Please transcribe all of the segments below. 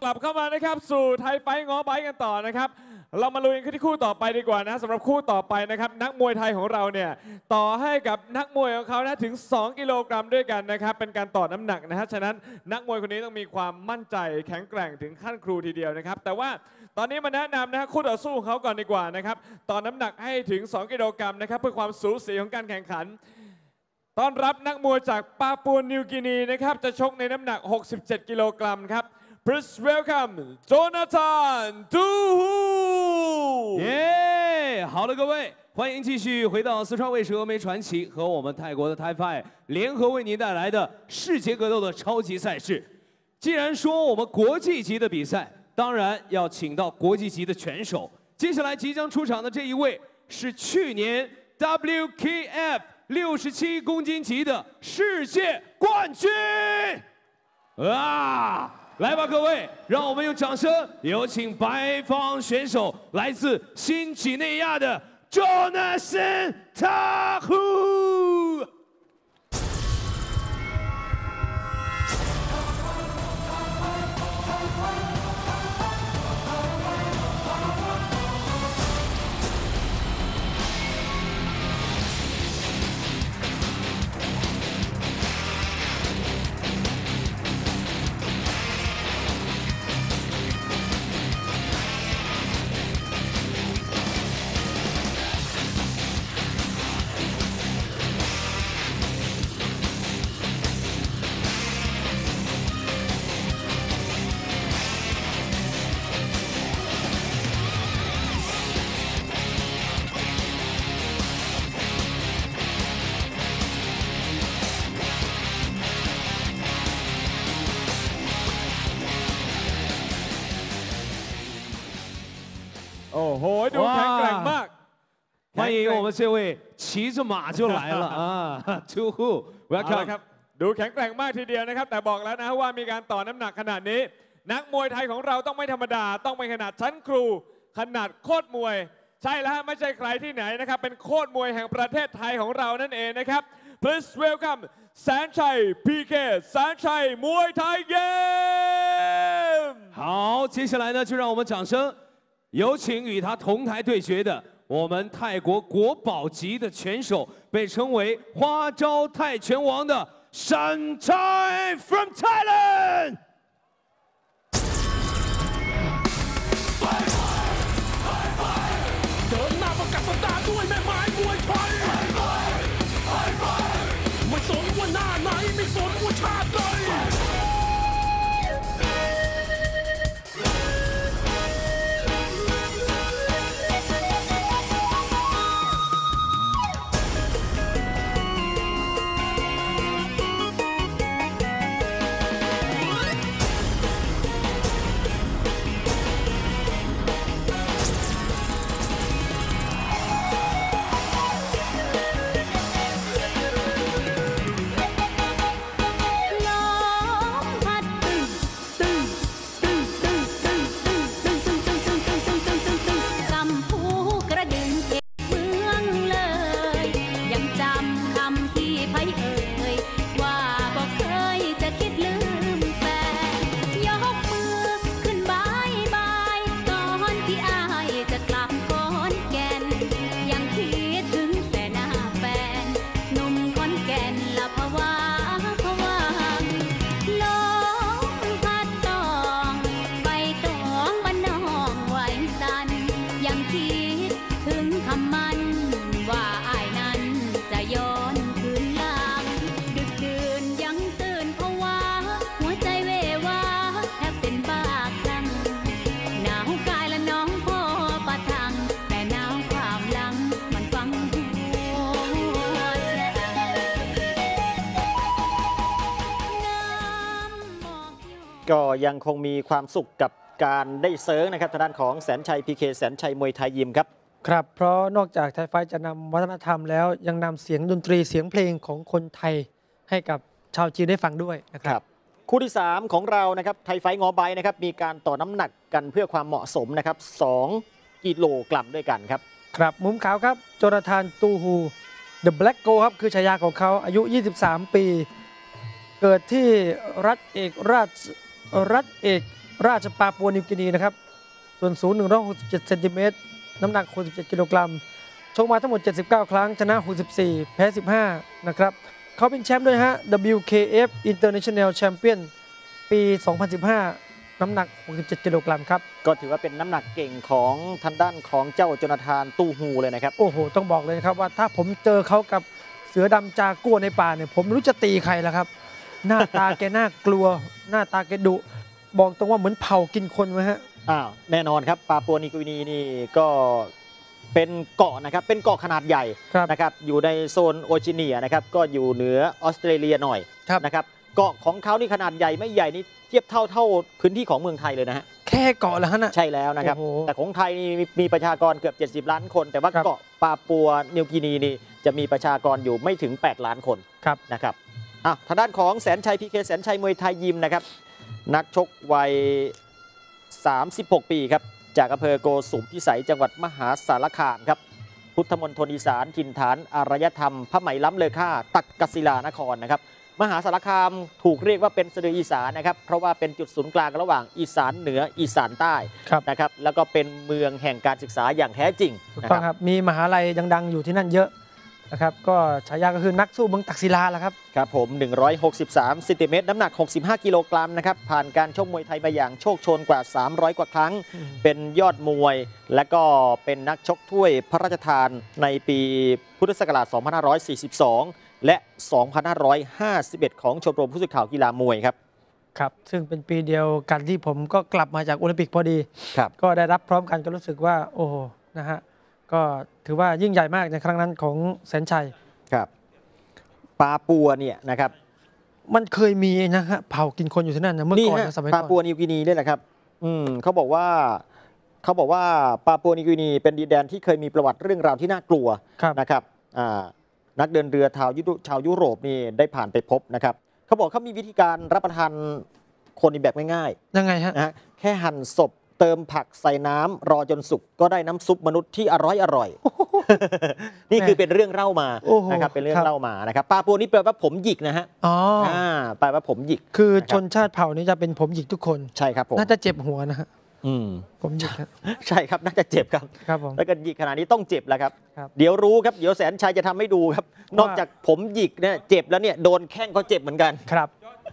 กลับเข้ามานะครับสู่ไทยไฟท์ง้อไบค์กันต่อนะครับเรามาลุยกันที่คู่ต่อไปดีกว่านะสำหรับคู่ต่อไปนะครับนักมวยไทยของเราเนี่ยต่อให้กับนักมวยของเขานะถึง2กิโลกรัมด้วยกันนะครับเป็นการต่อน้ำหนักนะฮะฉะนั้นนักมวยคนนี้ต้องมีความมั่นใจแข็งแกร่งถึงขั้นครูทีเดียวนะครับแต่ว่าตอนนี้มาแนะนำนะฮะคู่ต่อสู้ของเขาก่อนดีกว่านะครับต่อน้ำหนักให้ถึง2กิโลกรัมนะครับเพื่อความสูสีของการแข่งขันต้อนรับนักมวยจากปาปัวนิวกินีนะครับจะชกในน้ำหนัก67กิโลกรัมครับPlease welcome Jonathan Du Hu。 耶，好了，各位，欢迎继续回到四川卫视峨眉传奇和我们泰国的 ThaiFight 联合为您带来的世界格斗的超级赛事。既然说我们国际级的比赛，当然要请到国际级的拳手。接下来即将出场的这一位是去年 WKF 67公斤级的世界冠军啊！ 来吧，各位，让我们用掌声有请白方选手，来自新几内亚的 Jonathan Du Hu。 โอ้โหดูแข็งแกร่งมาก欢迎我们这位骑着马就来了啊，Du Hu，welcome ครับดูแข็งแกร่งมากทีเดียวนะครับแต่บอกแล้วนะว่ามีการต่อน้ำหนักขนาดนี้นักมวยไทยของเราต้องไม่ธรรมดาต้องเป็นขนาดชั้นครูขนาดโคตรมวยใช่แล้วฮะไม่ใช่ใครที่ไหนนะครับเป็นโคตรมวยแห่งประเทศไทยของเรานั่นเองนะครับ Please welcome แสนชัย PK แสนชัยมวยไทยเกม好，接下来呢，就让我们掌声有请与他同台对决的我们泰国国宝级的拳手，被称为花招泰拳王的闪ชัย from Thailand。 เดินหน้าประกาศสัปดาห์ด้วยแม่ไม้มวยไทยไม่สนว่าหน้าไหนไม่สนว่าชาติใดก็ยังคงมีความสุขกับการได้เซิร์งนะครับทางด้านของแสนชัย PK แสนชัยมวยไทยยิมครับครับเพราะนอกจากไทยไฟท์จะนำวัฒนธรรมแล้วยังนำเสียงดนตรีเสียงเพลงของคนไทยให้กับชาวจีนได้ฟังด้วยนะครับคู่ที่3ของเรานะครับไทยไฟท์ง้อไบค์นะครับมีการต่อน้ำหนักกันเพื่อความเหมาะสมนะครับ2กิโลกรัมด้วยกันครับครับมุมขาวครับโจนาธานตูฮู The Black Gold ครับคือฉายาของเขาอายุ23 ปี เกิดที่รัฐเอกราชปาปัวนิวกินีนะครับส่วนสูง167เซนติเมตรน้ำหนัก67กิโลกรัมชกมาทั้งหมด79ครั้งชนะ64แพ้15นะครับเขาเป็นแชมป์ด้วยฮะ WKF International Champion ปี 2015 น้ำหนัก67กิโลกรัมครับก็ถือว่าเป็นน้ำหนักเก่งของทางด้านของเจ้าโจนาธานตู้ฮูเลยนะครับโอ้โหต้องบอกเลยนะครับว่าถ้าผมเจอเขากับเสือดำจากัวในป่าเนี่ยผมไม่รู้จะตีใครแล้วครับหน้าตาแกน่ากลัวหน้าตาแกดุบอกตรงว่าเหมือนเผากินคนไหมฮะแน่นอนครับปาปัวนิวกินีนี่ก็เป็นเกาะนะครับเป็นเกาะขนาดใหญ่นะครับอยู่ในโซนโอชิเนียนะครับก็อยู่เหนือออสเตรเลียหน่อยนะครับเกาะของเขานี่ขนาดใหญ่ไม่ใหญ่นี่เทียบเท่าพื้นที่ของเมืองไทยเลยนะฮะแค่เกาะแล้วฮะใช่แล้วนะครับแต่ของไทยนี่มีประชากรเกือบ70ล้านคนแต่ว่าเกาะปาปัวนิวกินีนี่จะมีประชากรอยู่ไม่ถึง8ล้านคนนะครับทางด้านของแสนชัยพีเคแสนชัยมวยไทยยิมนะครับนักชกวัย36ปีครับจากอำเภอโกสุมพิสัยจังหวัดมหาสารคามครับพุทธมณฑลอีสานถิ่นฐานอารยธรรมพระไหมล้ำเลอค่าตักกศิลานครนะครับมหาสารคามถูกเรียกว่าเป็นสะดืออีสานนะครับเพราะว่าเป็นจุดศูนย์กลางระหว่างอีสานเหนืออีสานใต้นะครับแล้วก็เป็นเมืองแห่งการศึกษาอย่างแท้จริงถูกต้องครับมีมหาลัยดังๆอยู่ที่นั่นเยอะนะครับก็ฉายาก็คือนักสู้เมืองตักศิลาแล้วครับครับผม163เซนติเมตรน้ำหนัก65กิโลกรัมนะครับผ่านการชกมวยไทยมาอย่างโชคโชนกว่า300กว่าครั้งเป็นยอดมวยและก็เป็นนักชกถ้วยพระราชทานในปีพุทธศักราช2542และ2551ของชมรมผู้สื่อข่าวกีฬามวยครับครับซึ่งเป็นปีเดียวกันที่ผมก็กลับมาจากโอลิมปิกพอดีก็ได้รับพร้อมกันก็รู้สึกว่าโอ้โหนะฮะก็ถือว่ายิ่งใหญ่มากในครั้งนั้นของแสนชัยครับปาปัวเนี่ยนะครับมันเคยมีนะฮะเผากินคนอยู่ที่นั่นนะเมื่อก่อนสมัยก่อนปาปัวนิวกินีนี่แหละครับเขาบอกว่าปาปัวนิวกินีเป็นดินแดนที่เคยมีประวัติเรื่องราวที่น่ากลัวนะครับนักเดินเรือชาวยุโรปนี่ได้ผ่านไปพบนะครับเขาบอกเขามีวิธีการรับประทานคนในแบบง่ายๆยังไงฮะแค่หั่นศพเติมผักใส่น้ำรอจนสุกก็ได้น้ำซุปมนุษย์ที่อร่อย นี่คือเป็นเรื่องเล่ามานะครับเป็นเรื่องเล่ามานะครับปาปัวนี่แปลว่าผมหยิกนะฮะแปลว่าผมหยิกคือชนชาติเผ่านี้จะเป็นผมหยิกทุกคนใช่ครับผมน่าจะเจ็บหัวนะฮะผมหยิกครับใช่ครับน่าจะเจ็บครับครับผมแล้วก็หยิกขนาดนี้ต้องเจ็บแล้วครับเดี๋ยวรู้ครับเดี๋ยวแสนชัยจะทำให้ดูครับนอกจากผมหยิกเนี่ยเจ็บแล้วเนี่ยโดนแข้งก็เจ็บเหมือนกันครับ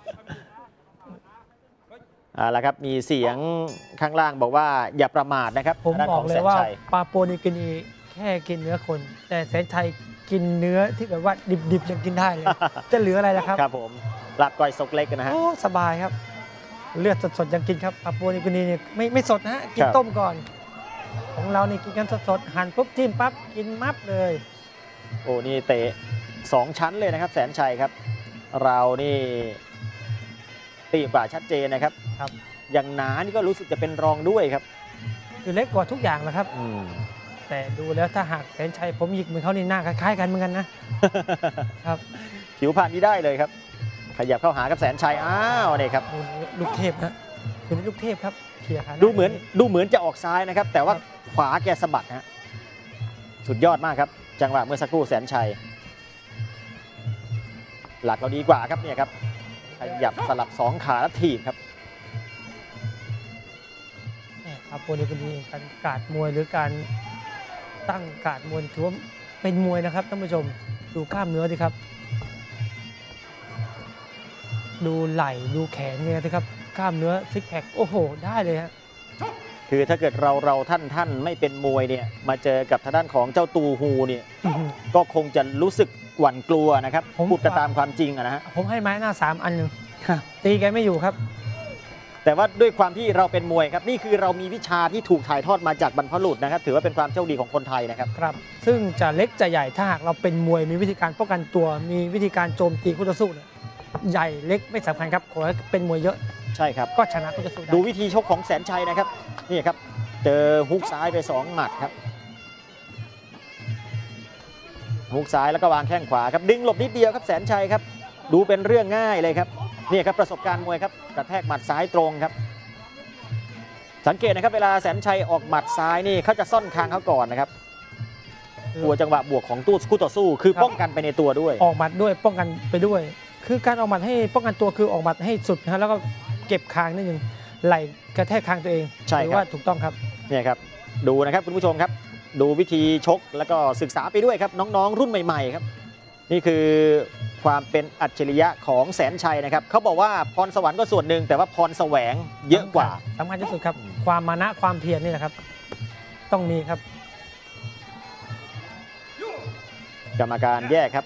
แล้วครับมีเสียงข้างล่างบอกว่าอย่าประมาทนะครับผมบอกเลยว่าปาปัวนิวกินีแค่กินเนื้อคนแต่แสนชัยกินเนื้อที่แบบว่าดิบๆยังกินได้เลยจะเหลืออะไรล่ะครับครับผมลาบก้อยซกเล็กนะฮะโอ้สบายครับเลือดสดๆยังกินครับปาปัวนิวกินีเนี่ยไม่สดนะฮะกินต้มก่อนของเรานี่กินกันสดๆหั่นปุ๊บจิ้มปั๊บกินมับเลยโอ้นี่เตะ2ชั้นเลยนะครับแสนชัยครับเรานี่ตีกว่าชัดเจนนะครับอย่างหนานี่ก็รู้สึกจะเป็นรองด้วยครับคือเล็กกว่าทุกอย่างแหละครับแต่ดูแล้วถ้าหากแสนชัยผมหยิกเหมือนเขานี่หน้าคล้ายๆกันเหมือนกันนะครับผิวพรรณนี้ได้เลยครับขยับเข้าหากับแสนชัยนี่ครับลูกเทพนะดูนี่ลูกเทพครับเขี่ยขาดูเหมือนจะออกซ้ายนะครับแต่ว่าขวาแกสะบัดฮะสุดยอดมากครับจังหวะเมื่อสักครู่แสนชัยหลักเราดีกว่าครับเนี่ยครับขยับสลับ2ขาแล้วถีบครับปาปัวนิวกินีการการมวยหรือการตั้งการมวยถือว่าเป็นมวยนะครับท่านผู้ชมดูกล้ามเนื้อสิครับดูไหล่ดูแขนเนี่ยสิครับกล้ามเนื้อซิกแพคโอ้โหได้เลยฮะคือถ้าเกิดเราท่านไม่เป็นมวยเนี่ยมาเจอกับทางด้านของเจ้าตูฮูเนี่ยก็คงจะรู้สึกหวั่นกลัวนะครับพูดตามความจริงนะฮะผมให้ไม้หน้า3อันหนึ่งตีแกไม่อยู่ครับแต่ว่าด้วยความที่เราเป็นมวยครับนี่คือเรามีวิชาที่ถูกถ่ายทอดมาจากบรรพบุรุษนะครับถือว่าเป็นความโชคดีของคนไทยนะครับครับซึ่งจะเล็กจะใหญ่ถ้าหากเราเป็นมวยมีวิธีการป้องกันตัวมีวิธีการโจมตีคู่ต่อสู้เนี่ยใหญ่เล็กไม่สำคัญครับขอให้เป็นมวยเยอะใช่ครับก็ชนะคู่ต่อสู้ดูวิธีชกของแสนชัยนะครับนี่ครับเจอฮุกซ้ายไป2หมัดครับฮุกซ้ายแล้วก็วางแข้งขวาครับดึงหลบนิดเดียวครับแสนชัยครับดูเป็นเรื่องง่ายเลยครับนี่ครับประสบการณ์มวยครับกระแทกหมัดซ้ายตรงครับสังเกตนะครับเวลาแสนชัยออกหมัดซ้ายนี่เขาจะซ่อนคางเขาก่อนนะครับตัวจังหวะบวกของคู่ต่อสู้คือป้องกันไปในตัวด้วยออกหมัดด้วยป้องกันไปด้วยคือการออกหมัดให้ป้องกันตัวคือออกหมัดให้สุดนะแล้วก็เก็บคางนิดนึงไหล่กระแทกคางตัวเองใช่ครับถือว่าถูกต้องครับเนี่ยครับดูนะครับคุณผู้ชมครับ ดูวิธีชกแล้วก็ศึกษาไปด้วยครับน้องๆรุ่นใหม่ๆครับนี่คือความเป็นอัจฉริยะของแสนชัยนะครับเขาบอกว่าพรสวรรค์ก็ส่วนหนึ่งแต่ว่าพรแสวงเยอะกว่าสำคัญที่สุดครับ ความมานะความเพียรนี่แหละครับ ต้องมีครับกรรมการแยกครับ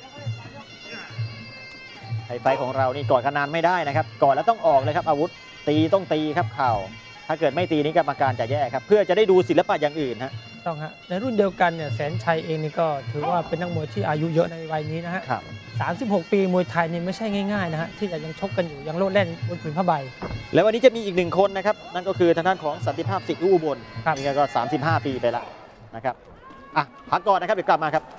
ไฟของเรานี่กอดกันนานไม่ได้นะครับกอดแล้วต้องออกเลยครับอาวุธตีต้องตีครับเข่าถ้าเกิดไม่ตีนี้กรรมการจะแยกครับเพื่อจะได้ดูศิลปะอย่างอื่นฮะต้องฮะในรุ่นเดียวกันเนี่ยแสนชัยเองนี่ก็ถือว่าเป็นนักมวยที่อายุเยอะในวัยนี้นะฮะครับ 36 ปีมวยไทยนี่ไม่ใช่ง่ายๆนะฮะที่จะยังชกกันอยู่ยังโลดแล่นบนผืนผ้าใบแล้ววันนี้จะมีอีกหนึ่งคนนะครับนั่นก็คือทางด้านของสันติภาพสิทธิ์อุบลครับนี่ก็35 ปีไปแล้วนะครับอ่ะพักก่อนนะครับเดี๋ยวกลับมาครับ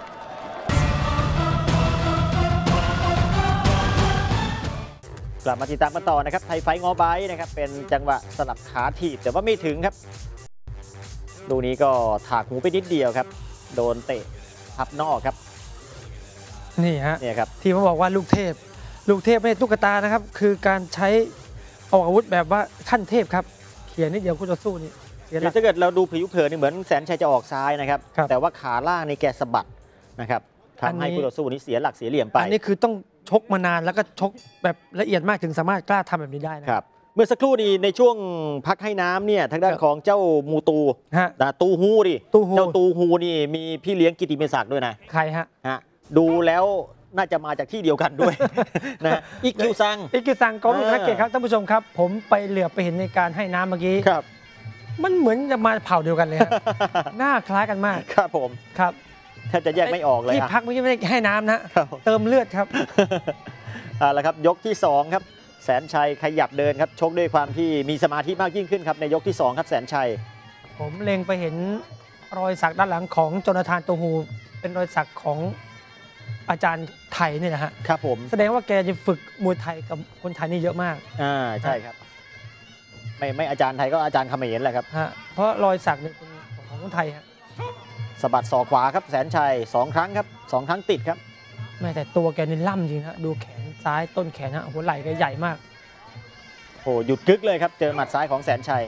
กลับมาติดตามกันต่อนะครับไทยไฟท์งอไบต์นะครับเป็นจังหวะสลับขาถีบแต่ว่าไม่ถึงครับลูกนี้ก็ถากหูไปนิดเดียวครับโดนเตะทับนอกครับนี่ฮะเนี่ยครับที่เขาบอกว่าลูกเทพไม่ใช่ตุ๊กตานะครับ คือการใช้ออกอาวุธแบบว่าขั้นเทพครับเขียนนิดเดียวคู่ต่อสู้นี่เสียหเดี๋ลัยกวถ้าเกิดเราดูผิวเผินนี่เหมือนแสนชัยจะออกซ้ายนะครับครับแต่ว่าขาล่างในแกสะบัดนะครับอันทำนี้ให้คู่ต่อสู้นี้เสียหลักเสียเหลี่ยมไปอันนี้คือต้องชกมานานแล้วก็ชกแบบละเอียดมากถึงสามารถกล้าทำแบบนี้ได้นะครับเมื่อสักครู่นี้ในช่วงพักให้น้ำเนี่ยทางด้านครับของเจ้ามูตูฮะตูฮูดิตูฮูเจ้าตูฮูนี่มีพี่เลี้ยงกิติเมศักดิ์ด้วยนะใครฮะฮะดูแล้วน่าจะมาจากที่เดียวกันด้วย นะอิกคิวซังอิกิซังก็มีนักเก็ตครับท่านผู้ชมครับ ผมไปเหลือบไปเห็นในการให้น้ำเมื่อกี้ครับมันเหมือนจะมาเผ่าเดียวกันเลย ฮะ หน้าคล้ายกันมากครับผมครับแทบจะแยกไม่ออกเลยที่อะพักเมื่อกี้ไม่ได้ให้น้ำนะครับ เติมเลือดครับเอาละครับยกที่ 2 ครับแสนชัยขยับเดินครับชกด้วยความที่มีสมาธิมากยิ่งขึ้นครับในยกที่ 2 ครับแสนชัยผมเล็งไปเห็นรอยสักด้านหลังของโจนาธานโตฮูเป็นรอยสักของอาจารย์ไทยเนี่ยนะฮะครับผมแสดงว่าแกจะฝึกมวยไทยกับคนไทยนี่เยอะมากใช่ครับไม่อาจารย์ไทยก็อาจารย์เขมรแหละครับฮะเพราะรอยสักเนี่ยเป็นของคนไทยฮะสะบัดศอกขวาครับแสนชัย2 ครั้งครับ2 ครั้งติดครับแม้แต่ตัวแกนี่ล่ำจริงฮะดูแขนซ้ายต้นแขนฮะหัวไหล่แกใหญ่มากโอ้หยุดกึกเลยครับเจอหมัดซ้ายของแสนชัย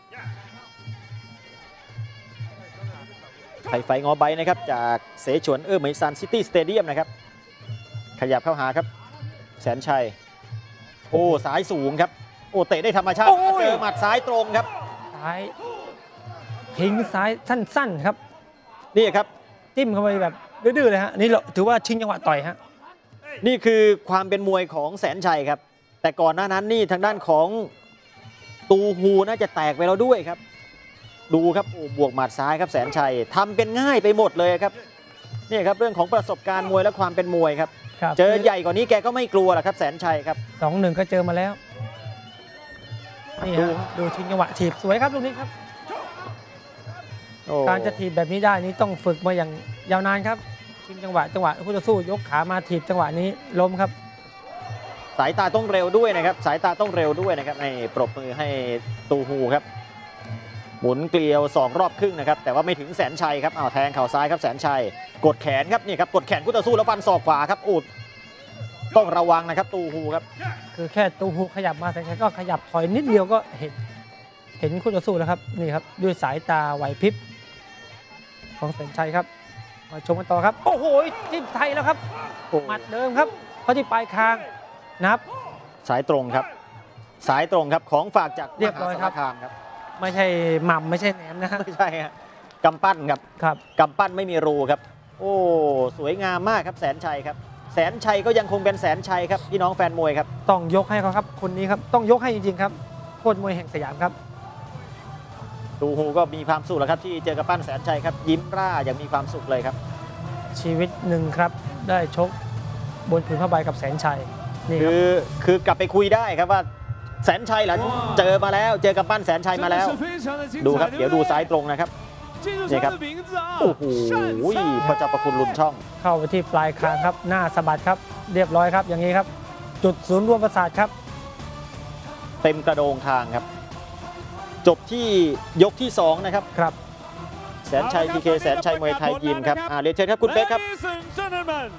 ไทยไฟงอไบนะครับจากเสฉวนเหมยซานซิตี้สเตเดียมนะครับขยับเข้าหาครับแสนชัยโอ้ซ้ายสูงครับโอ้เตะได้ธรรมชาติโอ้ยเจอหมัดซ้ายตรงครับซ้ายทิ้งซ้ายสั้นๆครับนี่ครับจิ้มเข้าไปแบบดื้อๆเลยฮะนี่เราถือว่าชิงจังหวะต่อยฮะนี่คือความเป็นมวยของแสนชัยครับแต่ก่อนหน้านั้นนี่ทางด้านของตูฮูน่าจะแตกไปแล้วด้วยครับดูครับโอ้บวกหมัดซ้ายครับแสนชัยทำเป็นง่ายไปหมดเลยครับนี่ครับเรื่องของประสบการณ์มวยและความเป็นมวยครับครับเจอใหญ่กว่านี้แกก็ไม่กลัวหรอกครับแสนชัยครับ 2-1 ก็เจอมาแล้วนี่ฮะดูชิงจังหวะถีบสวยครับลูกนี้ครับโอ้การจะถีบแบบนี้ได้นี้ต้องฝึกมาอย่างยาวนานครับชิงจังหวะคู่ต่อสู้ยกขามาถีบจังหวะนี้ล้มครับสายตาต้องเร็วด้วยนะครับสายตาต้องเร็วด้วยนะครับให้ปรบมือให้ตูฮูครับหมุนเกลียว2 รอบครึ่งนะครับแต่ว่าไม่ถึงแสนชัยครับแทงเข่าซ้ายครับแสนชัยกดแขนครับนี่ครับกดแขนคู่ต่อสู้แล้วฟันศอกขวาครับอุดต้องระวังนะครับตูฮูครับคือแค่ตูฮูขยับมาแต่แค่ก็ขยับถอยนิดเดียวก็เห็นคู่ต่อสู้แล้วครับนี่ครับด้วยสายตาไหวพริบของแสนชัยครับมาชมกันต่อครับโอ้โหจิ้มไทยแล้วครับโอ้หมัดเดิมครับเขาที่ปลายคางนับสายตรงครับสายตรงครับของฝากจากเรียบร้อยครับมหาสารคามครับไม่ใช่หม่ำไม่ใช่แหนมนะฮะไม่ใช่ฮะกำปั้นครับครับกำปั้นไม่มีรูครับโอ้สวยงามมากครับแสนชัยครับแสนชัยก็ยังคงเป็นแสนชัยครับพี่น้องแฟนมวยครับต้องยกให้เขาครับคนนี้ครับต้องยกให้จริงๆครับโคตรมวยแห่งสยามครับตูฮูก็มีความสุขแล้วครับที่เจอกับปั้นแสนชัยครับยิ้มร่าอย่างมีความสุขเลยครับชีวิตหนึ่งครับได้ชกบนผืนผ้าใบกับแสนชัยนี่ครับคือกลับไปคุยได้ครับว่าแสนชัยหลังเจอมาแล้วเจอกับปั้นแสนชัยมาแล้ว ดูครับเดี๋ยวดูซ้ายตรงนะครับนี่ครับโอ้โหพระเจ้าประคุณลุนช่องเข้าไปที่ปลายคางครับหน้าสะบัดครับเรียบร้อยครับอย่างนี้ครับจุดศูนย์รวมประสาทครับเต็มกระโดงคางครับ จบที่ยกที่2นะครับครับแสนชัยพีเคแสนชัยมวยไทยยิมครับเรียนเชิญครับคุณเป๊กครับ Ladies and gentlemen,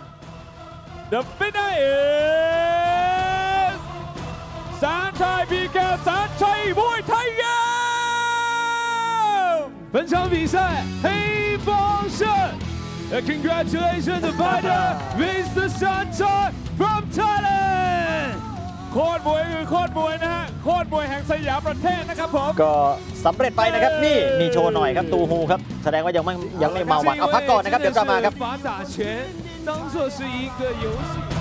the winner is แสนชัย PK แสนชัยมวยไทยเกม本场比赛黑方胜 Congratulations the fighter Mr. Sunshine from Thailand โคตรมวยคือโคตรมวยนะฮะโคตรมวยแห่งสยามประเทศนะครับผมก็สำเร็จไปนะครับนี่มีโชว์หน่อยครับตูฮูครับแสดงว่ายังไม่เมาหมัดเอาพักก่อนนะครับเดี๋ยวกลับมาครับ法打拳当作是一个游戏